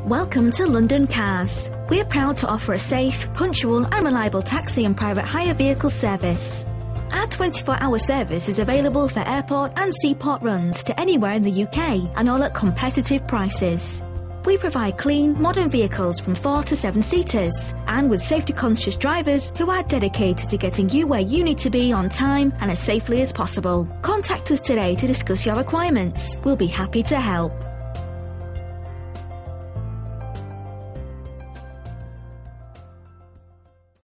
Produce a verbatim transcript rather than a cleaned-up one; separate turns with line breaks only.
Welcome to London Cars. We're proud to offer a safe, punctual and reliable taxi and private hire vehicle service. Our twenty-four hour service is available for airport and seaport runs to anywhere in the U K and all at competitive prices. We provide clean, modern vehicles from four to seven seaters and with safety-conscious drivers who are dedicated to getting you where you need to be on time and as safely as possible. Contact us today to discuss your requirements. We'll be happy to help.